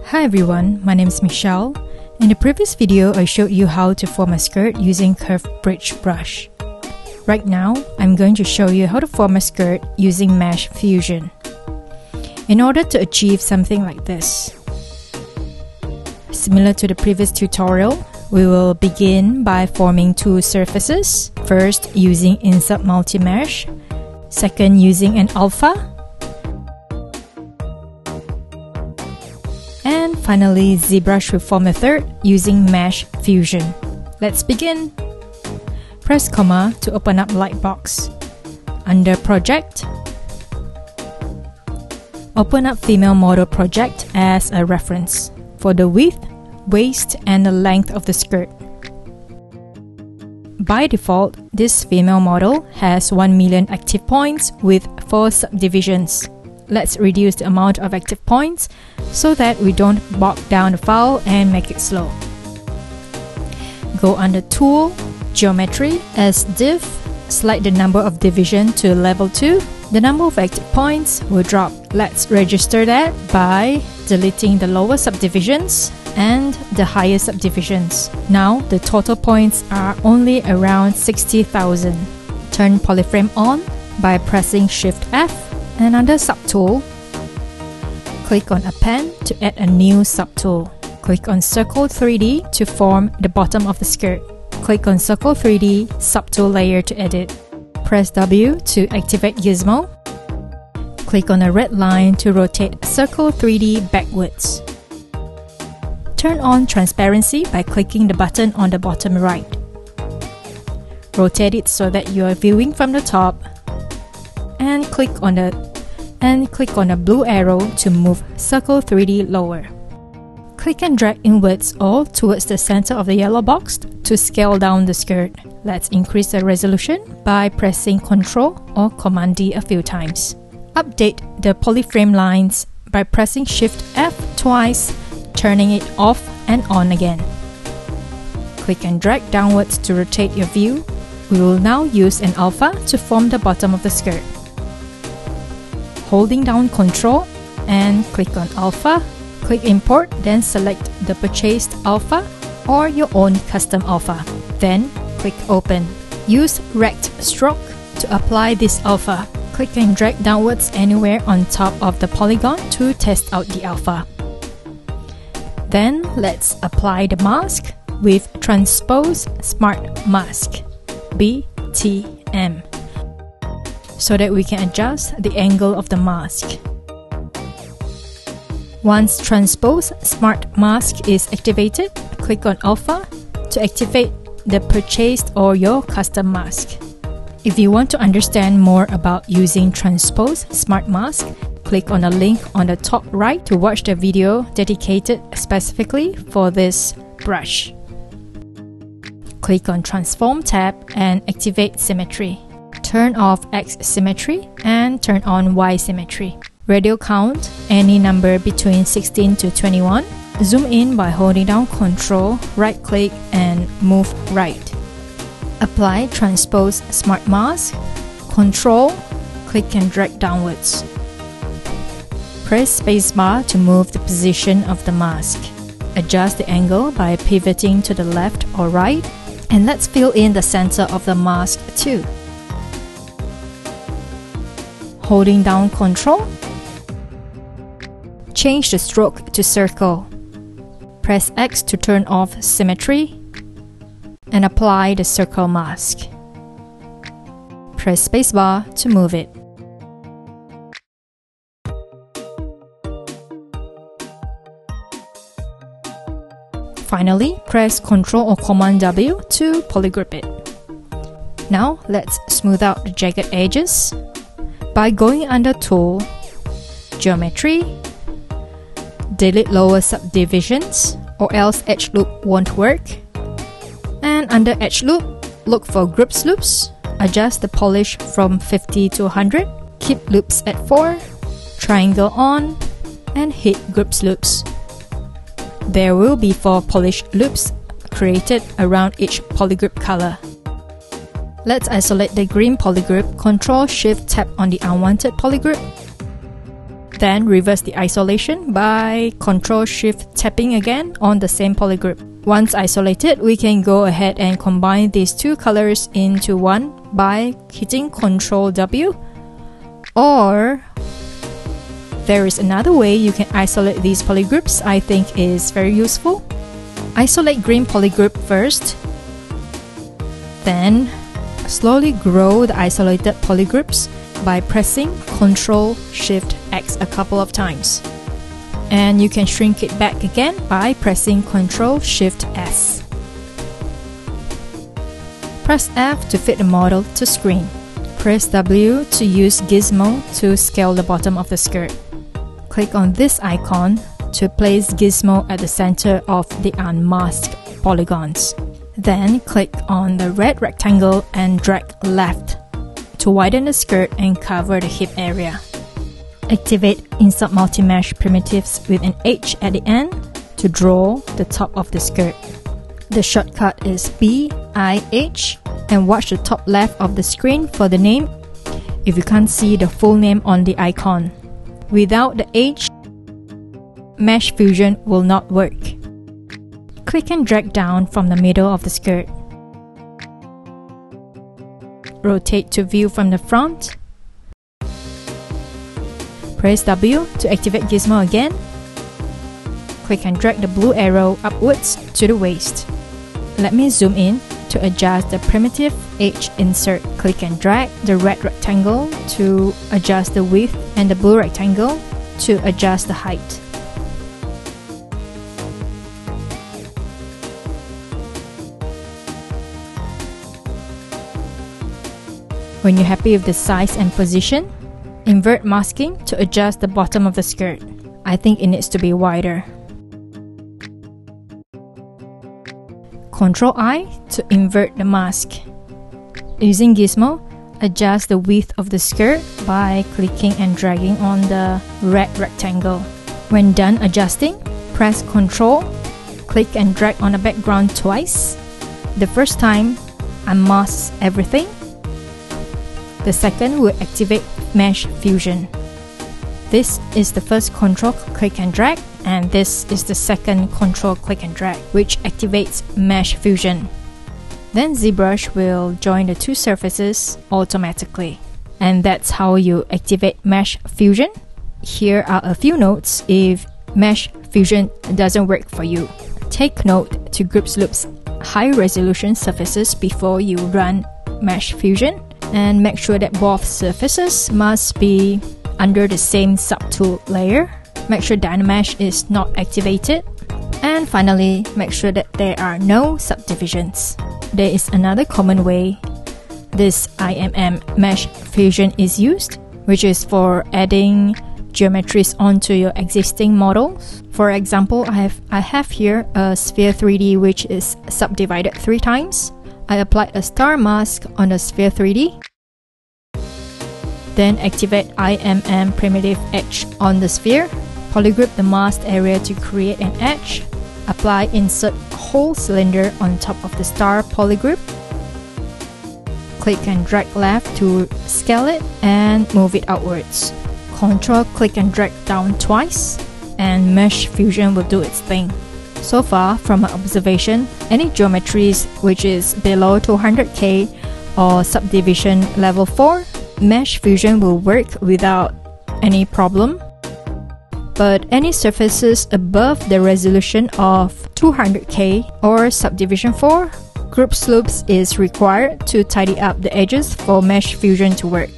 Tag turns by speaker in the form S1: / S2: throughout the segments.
S1: Hi everyone, my name is Michelle. In the previous video, I showed you how to form a skirt using Curve Bridge brush. Right now, I'm going to show you how to form a skirt using Mesh Fusion. In order to achieve something like this, similar to the previous tutorial, we will begin by forming two surfaces. First, using Insert Multi-Mesh. Second, using an alpha. And finally, Zbrush will form the third using Mesh Fusion. Let's begin. Press comma to open up Lightbox. Under Project, open up Female Model Project as a reference for the width, waist, and the length of the skirt. By default, this female model has 1 million active points with 4 subdivisions. Let's reduce the amount of active points so that we don't bog down the file and make it slow. Go under Tool, Geometry, as div, slide the number of division to level 2. The number of active points will drop. Let's register that by deleting the lower subdivisions and the higher subdivisions. Now the total points are only around 60,000. Turn Polyframe on by pressing Shift F. And under Subtool, click on Append to add a new subtool. Click on Circle 3D to form the bottom of the skirt. Click on Circle 3D Subtool layer to edit. Press W to activate Gizmo. Click on a red line to rotate Circle 3D backwards. Turn on Transparency by clicking the button on the bottom right. Rotate it so that you are viewing from the top. And click on the blue arrow to move Circle 3D lower. Click and drag inwards or towards the center of the yellow box to scale down the skirt. Let's increase the resolution by pressing Ctrl or Command D a few times. Update the polyframe lines by pressing Shift F twice, turning it off and on again. Click and drag downwards to rotate your view. We will now use an alpha to form the bottom of the skirt. Holding down Ctrl and click on Alpha, click Import, then select the purchased alpha or your own custom alpha. Then click Open. Use Rect Stroke to apply this alpha. Click and drag downwards anywhere on top of the polygon to test out the alpha. Then let's apply the mask with Transpose Smart Mask, BTM, so that we can adjust the angle of the mask. Once Transpose Smart Mask is activated, click on Alpha to activate the purchased or your custom mask. If you want to understand more about using Transpose Smart Mask, click on the link on the top right to watch the video dedicated specifically for this brush. Click on Transform tab and activate Symmetry. Turn off X symmetry and turn on Y symmetry. Radial count, any number between 16 to 21. Zoom in by holding down Ctrl, right click and move right. Apply Transpose Smart Mask. Ctrl, click and drag downwards. Press spacebar to move the position of the mask. Adjust the angle by pivoting to the left or right. And let's fill in the center of the mask too. Holding down Ctrl, change the stroke to circle. Press X to turn off symmetry and apply the circle mask. Press spacebar to move it. Finally, press Ctrl or Command W to polygroup it. Now let's smooth out the jagged edges by going under Tool, Geometry, delete lower subdivisions or else Edge Loop won't work. And under Edge Loop, look for Groupsloops, adjust the polish from 50 to 100, keep loops at 4, triangle on, and hit Groupsloops. There will be 4 polish loops created around each polygroup color. Let's isolate the green polygroup. Ctrl Shift tap on the unwanted polygroup. Then reverse the isolation by Ctrl-Shift tapping again on the same polygroup. Once isolated, we can go ahead and combine these two colors into one by hitting Ctrl-W, or there is another way you can isolate these polygroups I think is very useful. Isolate green polygroup first, then slowly grow the isolated polygroups by pressing Ctrl-Shift-X a couple of times. And you can shrink it back again by pressing Ctrl-Shift-S. Press F to fit the model to screen. Press W to use Gizmo to scale the bottom of the skirt. Click on this icon to place Gizmo at the center of the unmasked polygons. Then click on the red rectangle and drag left to widen the skirt and cover the hip area. Activate Insert Multi-Mesh Primitives with an H at the end to draw the top of the skirt. The shortcut is BIH, and watch the top left of the screen for the name if you can't see the full name on the icon. Without the H, Mesh Fusion will not work. Click and drag down from the middle of the skirt. Rotate to view from the front. Press W to activate Gizmo again. Click and drag the blue arrow upwards to the waist. Let me zoom in to adjust the primitive H insert. Click and drag the red rectangle to adjust the width and the blue rectangle to adjust the height. When you're happy with the size and position, invert masking to adjust the bottom of the skirt. I think it needs to be wider. Ctrl-I to invert the mask. Using Gizmo, adjust the width of the skirt by clicking and dragging on the red rectangle. When done adjusting, press Ctrl, click and drag on the background twice. The first time, unmasks everything. The second will activate Mesh Fusion. This is the first Ctrl click and drag, and this is the second Ctrl click and drag, which activates Mesh Fusion. Then Zbrush will join the two surfaces automatically. And that's how you activate Mesh Fusion. Here are a few notes if Mesh Fusion doesn't work for you. Take note to Groupsloops high resolution surfaces before you run Mesh Fusion, and make sure that both surfaces must be under the same subtool layer. Make sure Dynamesh is not activated. And finally, make sure that there are no subdivisions. There is another common way this IMM Mesh Fusion is used, which is for adding geometries onto your existing models. For example, I have here a sphere 3D which is subdivided 3 times. I applied a star mask on the sphere 3D. Then activate IMM PrimitiveH on the sphere. Polygroup the masked area to create an edge. Apply Insert Whole Cylinder on top of the star polygroup. Click and drag left to scale it and move it outwards. Ctrl click and drag down twice, and Mesh Fusion will do its thing. So far, from my observation, any geometries which is below 200k or subdivision level 4, Mesh Fusion will work without any problem. But any surfaces above the resolution of 200k or subdivision 4, Groupsloops is required to tidy up the edges for Mesh Fusion to work.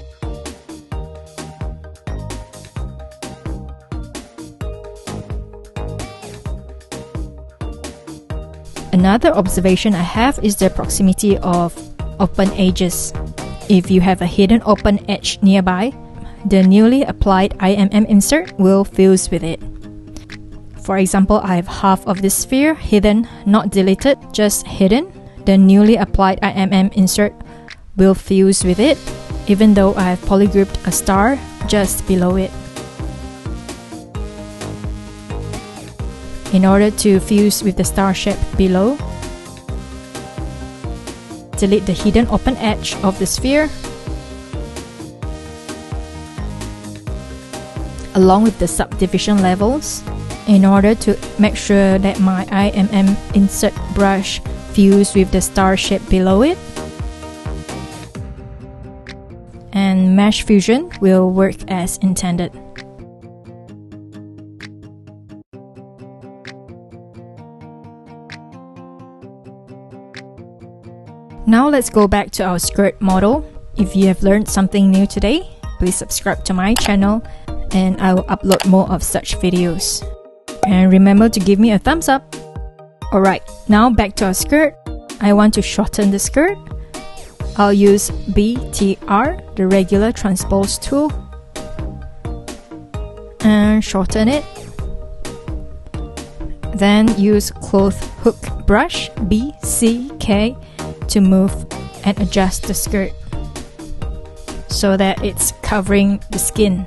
S1: Another observation I have is the proximity of open edges. If you have a hidden open edge nearby, the newly applied IMM insert will fuse with it. For example, I have half of this sphere hidden, not deleted, just hidden. The newly applied IMM insert will fuse with it, even though I have polygrouped a star just below it. In order to fuse with the star shape below, delete the hidden open edge of the sphere. along with the subdivision levels in order to make sure that my IMM insert brush fuse with the star shape below it. And mesh fusion will work as intended. Now let's go back to our skirt model. If you have learned something new today, please subscribe to my channel and I will upload more of such videos. And remember to give me a thumbs up. Alright, now back to our skirt. I want to shorten the skirt. I'll use BTR, the regular Transpose Tool, and shorten it. Then use ClothHook brush BCK to move and adjust the skirt so that it's covering the skin.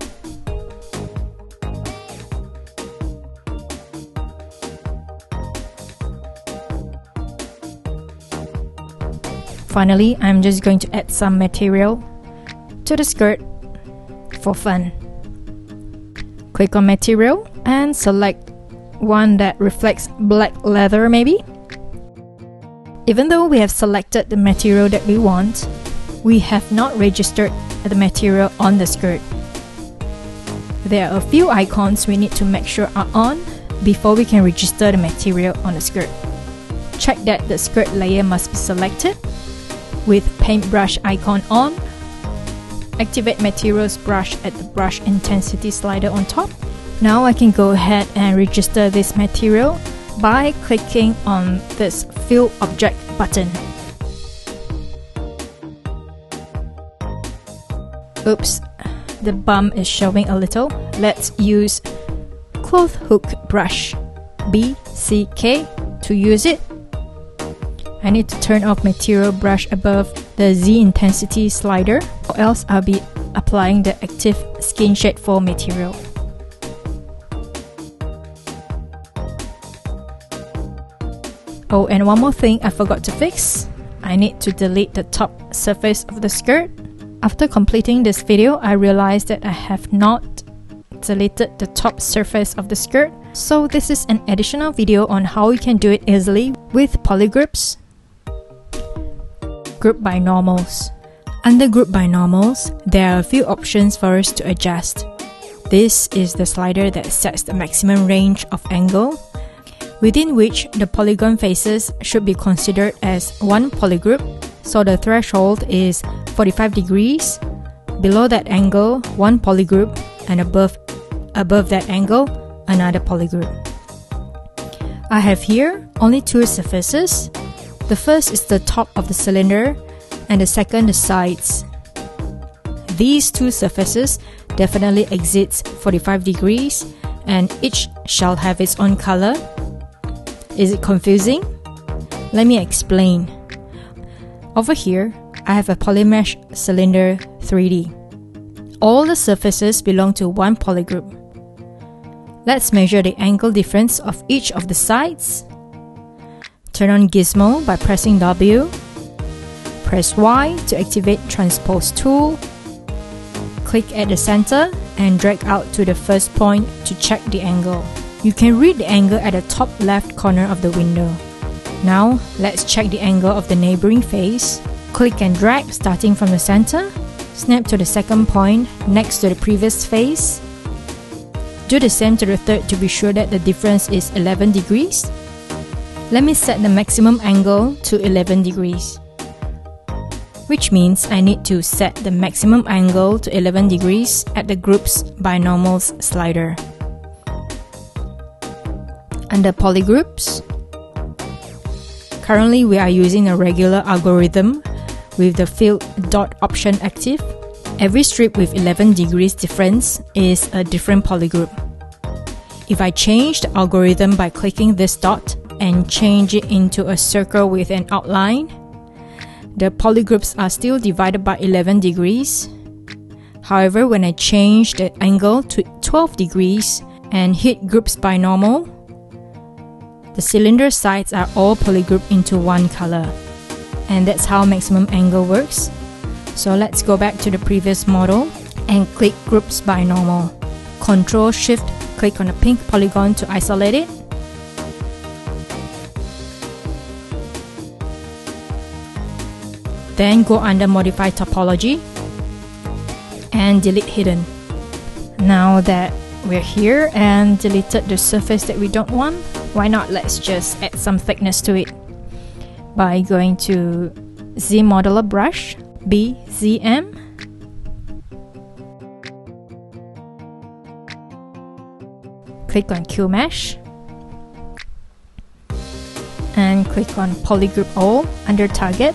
S1: Finally, I'm just going to add some material to the skirt for fun. Click on material and select one that reflects black leather maybe. Even though we have selected the material that we want, we have not registered the material on the skirt. There are a few icons we need to make sure are on before we can register the material on the skirt. Check that the skirt layer must be selected with paintbrush icon on. Activate materials brush at the brush intensity slider on top. Now I can go ahead and register this material by clicking on this Fill Object button. Oops, the bump is showing a little. Let's use ClothHook brush BCK to use it. I need to turn off material brush above the Z intensity slider, or else I'll be applying the active skin shade for material. Oh, and one more thing I forgot to fix. I need to delete the top surface of the skirt. After completing this video, I realized that I have not deleted the top surface of the skirt. So this is an additional video on how you can do it easily with polygroups. Group by normals. Under group by normals, there are a few options for us to adjust. This is the slider that sets the maximum range of angle, within which the polygon faces should be considered as one polygroup, so the threshold is 45 degrees, below that angle, one polygroup, and above that angle, another polygroup. I have here only two surfaces. The first is the top of the cylinder, and the second the sides. These two surfaces definitely exceeds 45 degrees, and each shall have its own color. Is it confusing? Let me explain. Over here, I have a Polymesh cylinder 3D. All the surfaces belong to one polygroup. Let's measure the angle difference of each of the sides. Turn on Gizmo by pressing W. Press Y to activate Transpose Tool. Click at the center and drag out to the first point to check the angle. You can read the angle at the top left corner of the window. Now, let's check the angle of the neighboring face. Click and drag starting from the center. Snap to the second point next to the previous face. Do the same to the third to be sure that the difference is 11 degrees. Let me set the maximum angle to 11 degrees. Which means I need to set the maximum angle to 11 degrees at the Groups by Normals slider. Under Polygroups, currently we are using a regular algorithm with the Fill Dot option active. Every strip with 11 degrees difference is a different polygroup. If I change the algorithm by clicking this dot and change it into a circle with an outline, the polygroups are still divided by 11 degrees. However, when I change the angle to 12 degrees and hit Groups by Normal, the cylinder sides are all polygrouped into one color. And that's how maximum angle works. So let's go back to the previous model and click Groups by Normal. Ctrl-Shift-click on the pink polygon to isolate it. Then go under Modify Topology and delete Hidden. Now that we're here and deleted the surface that we don't want, why not let's just add some thickness to it by going to Zmodeler Brush, BZM, click on QMesh and click on Polygroup All under Target,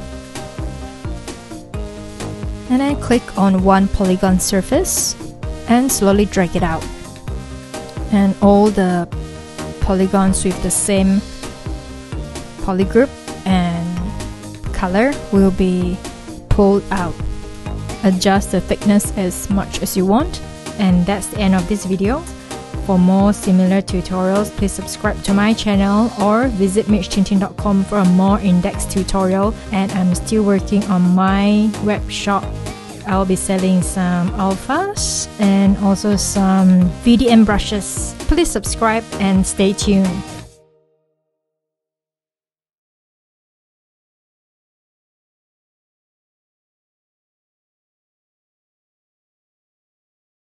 S1: and then click on one polygon surface and slowly drag it out, and all the polygons with the same polygroup and color will be pulled out. Adjust the thickness as much as you want, and that's the end of this video. For more similar tutorials, please subscribe to my channel or visit michtintin.com for a more in-depth tutorial. And I'm still working on my web shop. I'll be selling some alphas and also some VDM brushes. Please subscribe and stay tuned.